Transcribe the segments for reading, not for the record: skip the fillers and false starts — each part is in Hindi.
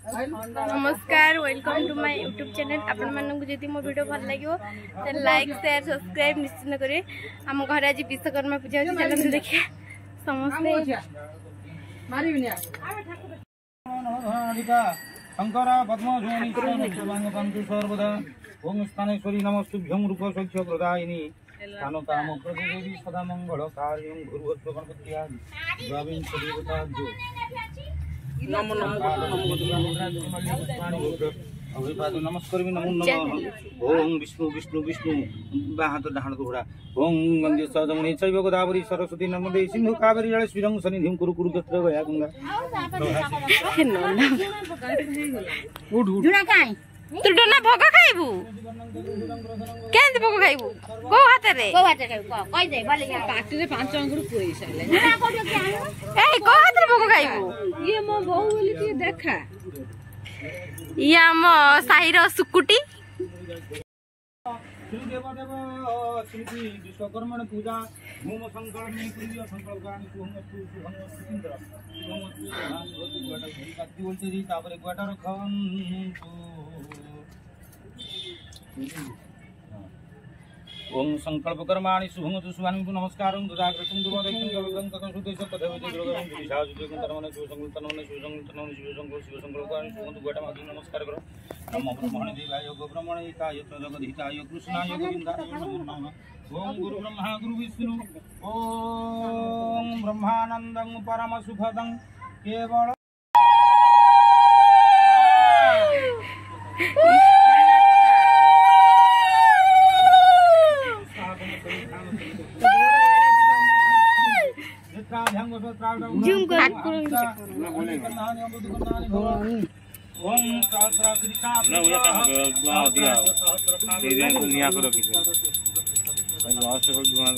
नमस्कार welcome to my YouTube channel. आपण मानक जदि मो वीडियो भल लगियो तो लाइक शेयर सब्सक्राइब निश्चित करें। आम घर आज विश्वकर्मा पूजा होची, चलते देखिए समस्ते शंकर पद्म सर्वदा ओम स्थानेश्वरी नमस्तुभ्यं रूप सख्य प्रदायिनी कानो काम प्रदेवी सदा मंगल कार्यं गुरुवत्व गणपति आदि द्वाविंश देवता जो नमो अभिपाद नमस्कार नमो नमः ओम विष्णु विष्णु विष्णु बाहात डाहण घोड़ा ओम गंगे सदमुनि चैव गोदावरी सरस्वती नर्मदे सिंधु कावेरी जल श्रीरंग सनिधिं कुरु कुरु गत्र गया गंगा जुना काई तू डना भोग खाइबू केंद भोग खाइबू को हाथ रे खाइबू कहि दे भले पाटी रे 5 अंगुर पुई साले ना कोठो के आनु ए को हाथ रे भोग खाइबू ये मो बहु बोली के देखा ये हम साहिर सुकुटी श्री देव श्री विश्वकर्मण पूजा होम संकल्प में प्रिय संकल्प गान सुहंगस्तु सुहंगस्तु इंद्र सुहंगस्तु धान भोति गोटा घरी काटी बोलते री तापरे गोटा रखन ओम संकल्प कर्माणि शुभंगतु शुभानि नमस्कारं दुराग्रतं दुर्वादयं गवगं ततं सुदेश पदवते दुर्गं दिशाजुते कर्मने सुसंकल्पनने सुसंकल्पनने शुभसंकल्पानि शुभंतु गोटा मागि नमस्कार करो नमो ब्रह्मणे देवाय गोब्रह्मणे हिताय जगद्हिताय कृष्णाय गोविन्दाय नमो नमः ओम गुरु ब्रह्मा गुरु विष्णु ओम ब्रह्मानन्दं परम सुखदं केवल जूम कर ओम सहस्र कृष्णा ना वो का दिया ये दुनिया को रखी है भाई वास्ते को दुआ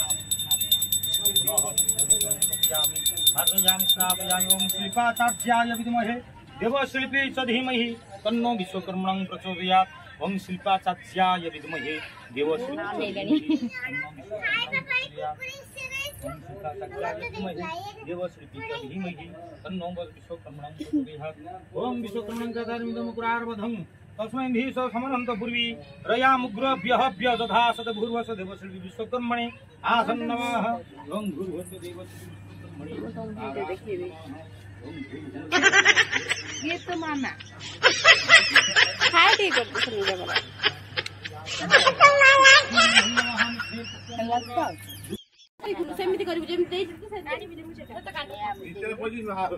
भागयाम स्नापयाम ओम शिल्पाचार्याय विद्महे देवशिल्पी च धीमहि तन्नो विश्वकर्मणं प्रचोदयात् ओम शिल्पाचार्याय विद्महे देवशिल्पी ओम विश्वकर्मणं कदामिदमुकुरार्वधं तस्मै धीश समनन्त पूर्वी रयामुग्रभ्यः दधा सदभूर्वस देवश्री विश्वकर्मणे आसन् नमः ओम गुरुवन्त देवश्री ये तो मामा हाय ठीक करते सुनिए बड़ा सेमिति करिबु जेमिति देइ से गाडी बिले मुसे त काटे भीतर पजी बाहर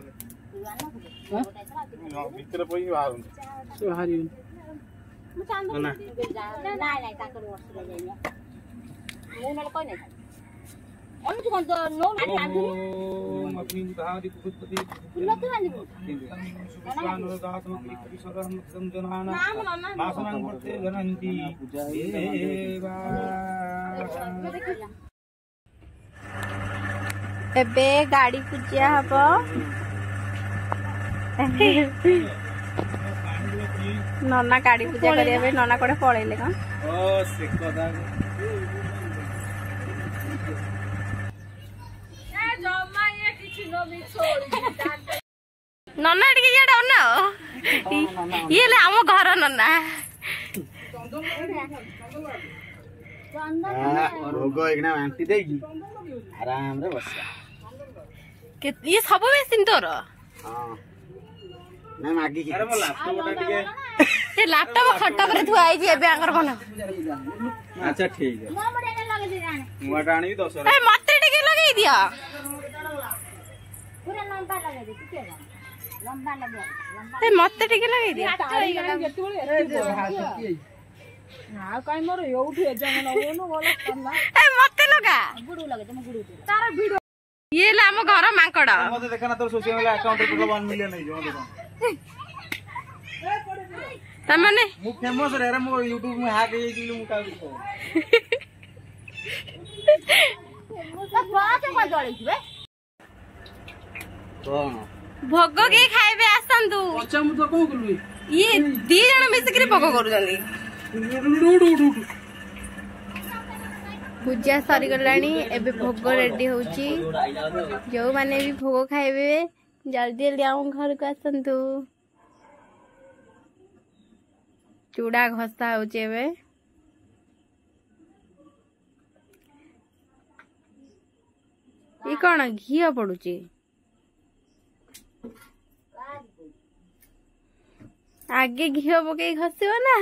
हां भीतर पजी बाहर सो हारी मु चांदो ना नाही ताकर वस्तु जाइया मु नले कोइ नाही हम तो कोन नो माने आदमी अपनी धारी कुपति कुलते बांधिबु सुभान दातम की सदन संजनाना मासनं करते जनंती देवा एबे गाड़ी पूजा हम नना गाड़ी पूजा करिया नना कोडे पळेले का ओ से कदा ए जम्मा ये किछि न भी छोड़ी नना टिके याडा न ये ले हम घर नना रोग एकना आंटी देगी आराम रे बस ये सब बेसिन तोर हां ना मागी अरे मो लैपटॉप टिके ये लैपटॉप खट्टा पर थुआ आई जे बैंकर बन अच्छा ठीक है मोटा आनी 10 ए मते टिके लगाई दिया पूरा लंबा लगा दे के लंबा लगा ए मते टिके लगाई दिया ना काई मोर योठी एजाम लगोनो बोला करना ए मते लगा गुडू लगे तुम गुडू तारा वीडियो ये ले हम घर मांकड़ा मते देखना तो सोशल मीडिया अकाउंट पे 1 मिलियन नहीं जो देखो तमने मु फेमस रे मो YouTube में हाक गई कि मु का तो बात को जळी छबे कोन भोग के खाइबे आसंतु अच्छा मु तो को करलु ये दी जण मिसकरी भोग करू जंदी पूजा सरी गलानी एबे भोग रेडी होची जो माने भी भोग खाइबे जल्दी जल्दी आउ घर को आसंतु चूड़ा घसा होचे एबे ये कौन घी पड़ुची आगे घी पकई घसिब ना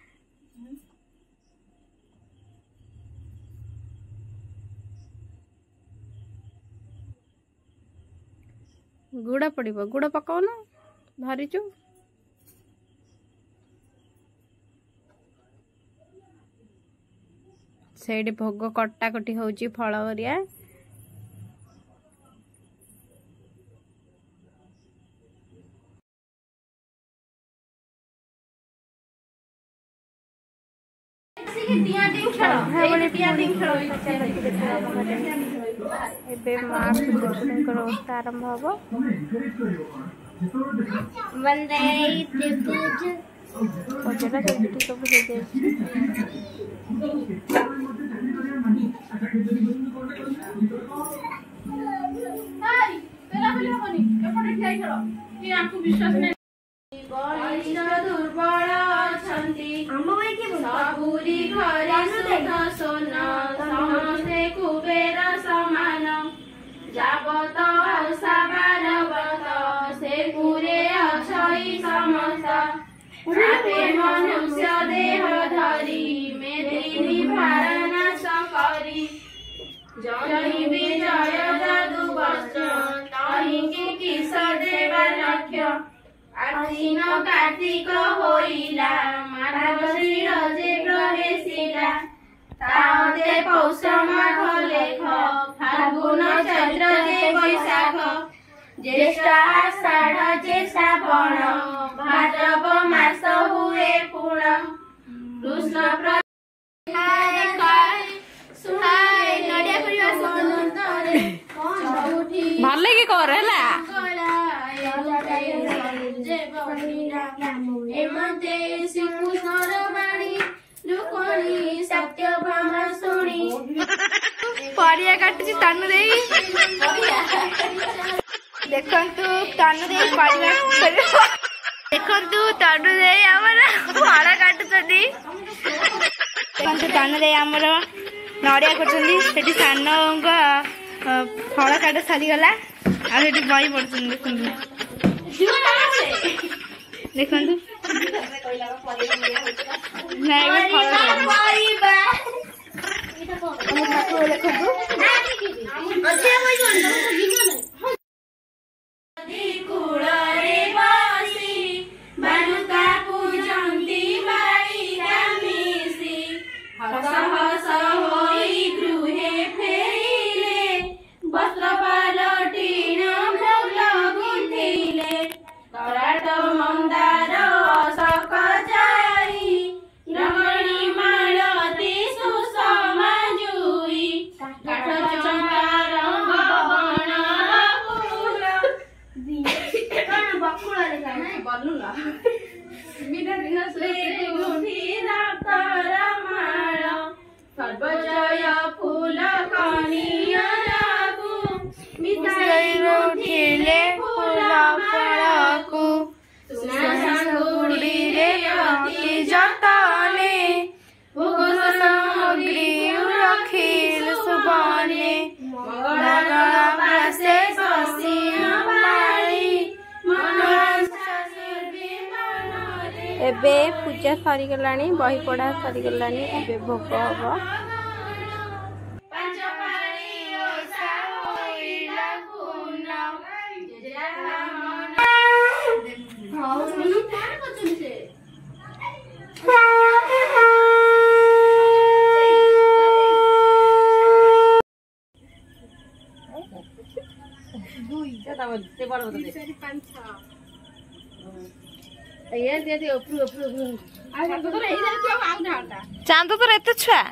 गुड़ पड़ो गुड़ पकाउन धरीचु से भोग कटाकटी होची फल करिया अवस्था आरंभ हम दुर्बल सबुरी घरे सुख सोना समस्ते कुबेर समान जाबत साबार बत से पुरे अछई समस्त आपे मनुष्य देह धरी मेदिनी भारनाश करी जही विजय जादू वस्त्र तही किस देवा लक्ष्य आश्विन कार्तिक होइला मार्गशीर जे प्रवेशिला ताते पौष माघ लेख फाल्गुन चैत्र जे बैशाख ज्येष्ठ आषाढ़ जे श्रावण भाद्रव मास हुए पूर्ण कृष्ण भले की करेला परिया काटुची तानु दे देखंतु तानु दे परिया देखंतु तानु दे हमरा फळ काटुछदी देखंतु तानु दे हमरा नड़िया करछंदी सेठी सानंग फळ काट सारी गला आ सेठी बई पड़छन देखंतु देखंतु नहीं वो फळ परिबा सर्वजय फूल कनिया लागू मिठाई उठिले फूल फळकू सुना सांगुड़ी रे अति जतने भोग सामग्री रखिल सुबने मंगल पासे बसिया बाड़ी एबे पूजा सरी गलानी बही पढ़ा सरी गलानी एबे भोग हबो चांद तो रहते छुआ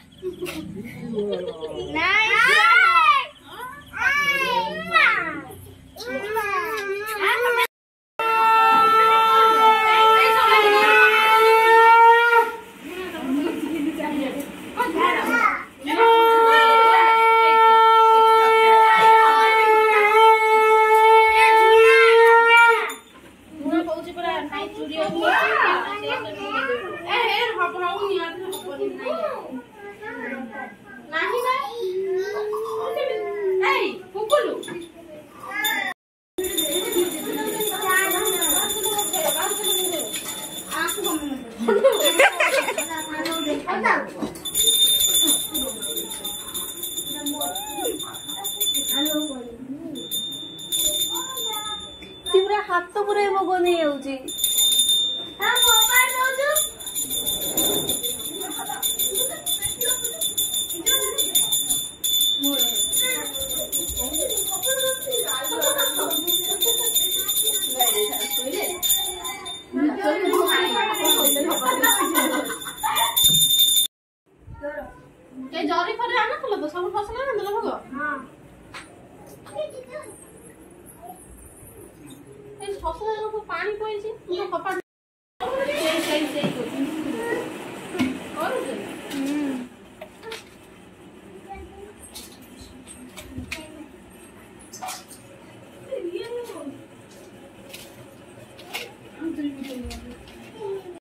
କହୁଛି ପୁରା ନାଇଁ ଚୁରି ହଉଛି ଏ ହବ ହଉନି ନାହିଁ ନା ଏଇ କୁକୁଲୁ ପୁରା ହାତ ପୁରା ମଗ ନେଇ ଯାଉଛି ଜରି ଫରେ ଆଣୁଥିଲ ତ ସବୁ ଫସଲ ଆଣୁଥିଲ ଭୋଗ ଏ ଫସଲ ପାଣି ପଇଛି କପା କରୁଛୁ